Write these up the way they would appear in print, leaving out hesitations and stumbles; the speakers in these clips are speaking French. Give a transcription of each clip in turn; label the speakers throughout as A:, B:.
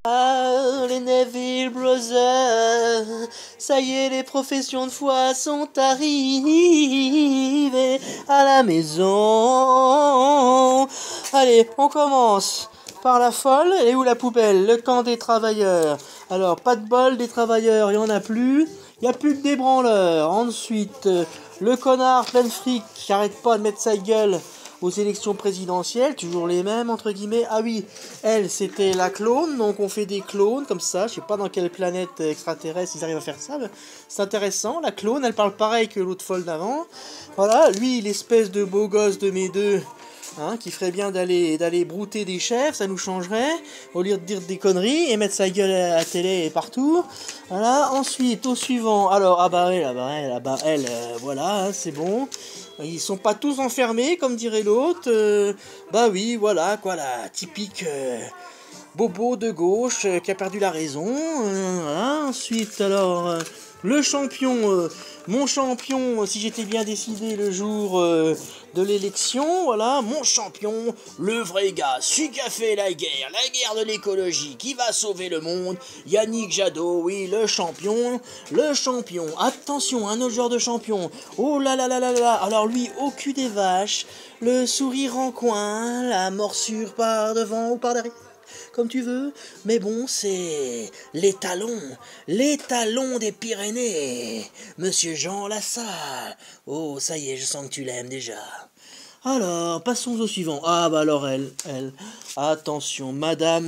A: Ah, les Neville Brothers, ça y est, les professions de foi sont arrivées à la maison. Allez, on commence par la folle. Et où la poubelle? Le camp des travailleurs. Alors, pas de bol des travailleurs, il n'y en a plus. Il n'y a plus que des branleurs. Ensuite, le connard plein de fric qui arrête pas de mettre sa gueule aux élections présidentielles, toujours les mêmes entre guillemets. Ah oui, elle c'était la clone, donc on fait des clones comme ça, je sais pas dans quelle planète extraterrestre ils arrivent à faire ça, mais c'est intéressant. La clone, elle parle pareil que l'autre folle d'avant. Voilà, lui l'espèce de beau gosse de mes deux, hein, qui ferait bien d'aller brouter des chefs, ça nous changerait, au lieu de dire des conneries et mettre sa gueule à la télé et partout. Voilà, ensuite au suivant, alors elle, voilà, hein, c'est bon. Ils sont pas tous enfermés, comme dirait l'autre. Bah oui, voilà, quoi, la typique bobo de gauche qui a perdu la raison. Voilà. Ensuite, alors, le champion, mon champion, si j'étais bien décidé le jour de l'élection, voilà, mon champion, le vrai gars, celui qui a fait la guerre de l'écologie, qui va sauver le monde, Yannick Jadot, oui, le champion, attention, un autre genre de champion, oh là là là là là, alors lui, au cul des vaches, le sourire en coin, la morsure par devant ou par derrière, comme tu veux, mais bon, c'est l'étalon des Pyrénées, Monsieur Jean Lassalle. Oh, ça y est, je sens que tu l'aimes déjà. Alors, passons au suivant. Ah bah alors elle. Attention, madame,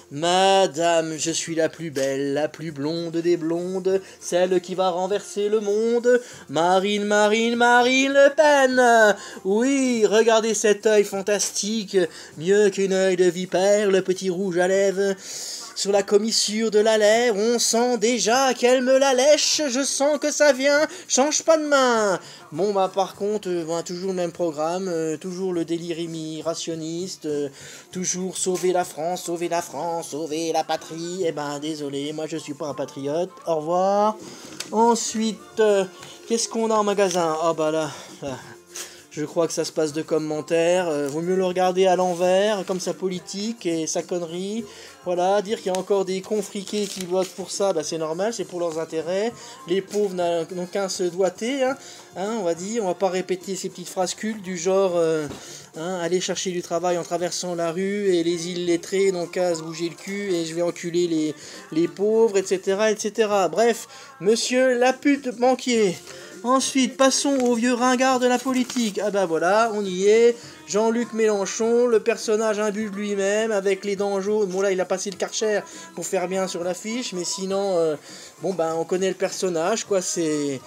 A: je suis la plus belle, la plus blonde des blondes, celle qui va renverser le monde. Marine Le Pen. Oui, regardez cet œil fantastique, mieux qu'une œil de vipère, le petit rouge à lèvres. Sur la commissure de la lèvre, on sent déjà qu'elle me la lèche, je sens que ça vient, change pas de main. Bon bah par contre, toujours le même programme, toujours le délire immigrationniste, toujours sauver la France, sauver la patrie. Eh ben désolé, moi je suis pas un patriote, au revoir. Ensuite, qu'est-ce qu'on a en magasin? Ah bah là, je crois que ça se passe de commentaires, vaut mieux le regarder à l'envers, comme sa politique et sa connerie. Voilà, dire qu'il y a encore des cons friqués qui votent pour ça, bah c'est normal, c'est pour leurs intérêts. Les pauvres n'ont qu'un se doiter, hein, on va dire, on va pas répéter ces petites phrases cultes du genre aller chercher du travail en traversant la rue et les illettrés n'ont qu'à se bouger le cul et je vais enculer les pauvres, etc., etc. Bref, monsieur la pute banquier. Ensuite, passons au vieux ringard de la politique. Ah bah voilà, on y est. Jean-Luc Mélenchon, le personnage imbu de lui-même, avec les dents jaunes. Bon là, il a passé le Karcher pour faire bien sur l'affiche, mais sinon, bon ben, on connaît le personnage, quoi. C'est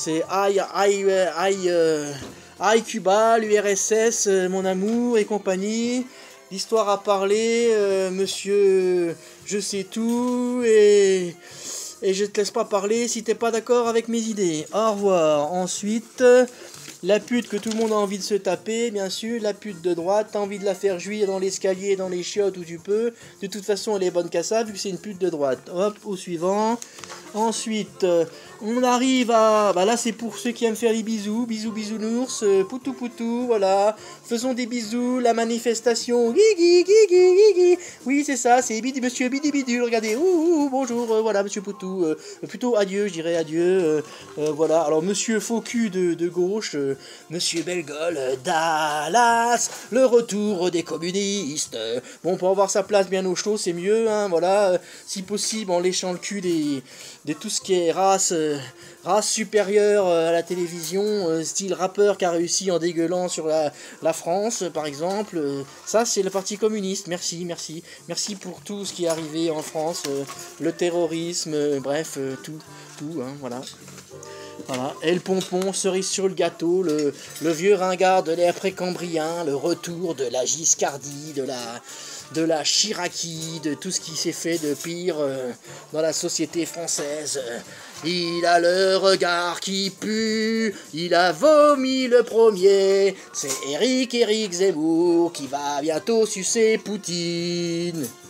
A: aïe Cuba, l'URSS, mon amour et compagnie. L'histoire à parler, monsieur, je sais tout et je te laisse pas parler si t'es pas d'accord avec mes idées. Au revoir. Ensuite, la pute que tout le monde a envie de se taper, bien sûr, la pute de droite, t'as envie de la faire jouir dans l'escalier, dans les chiottes où tu peux. De toute façon, elle est bonne qu'à ça, vu que c'est une pute de droite. Hop, au suivant. Ensuite, on arrive à... Bah là, c'est pour ceux qui aiment faire les bisous. Bisous, bisounours, poutou, poutou, voilà. Faisons des bisous, la manifestation. Guigui, guigui, guigui. Oui, c'est ça, c'est monsieur Bidi Bidule, regardez. Bonjour, voilà, monsieur Poutou. Plutôt adieu, je dirais adieu. Voilà, alors monsieur faux cul de gauche, monsieur Bellegolle, Dallas, le retour des communistes. Bon, pour avoir sa place bien au chaud, c'est mieux, hein, voilà. Si possible, en léchant le cul de tout ce qui est race supérieure à la télévision, style rappeur qui a réussi en dégueulant sur la France, par exemple. Ça, c'est le Parti communiste. Merci pour tout ce qui est arrivé en France, le terrorisme, bref, tout, hein, voilà. Voilà. Et le pompon, cerise sur le gâteau, le vieux ringard de l'ère précambrien, le retour de la Giscardie, de la Chiraquie, de tout ce qui s'est fait de pire dans la société française. Il a le regard qui pue, il a vomi le premier, c'est Éric Zemmour qui va bientôt sucer Poutine.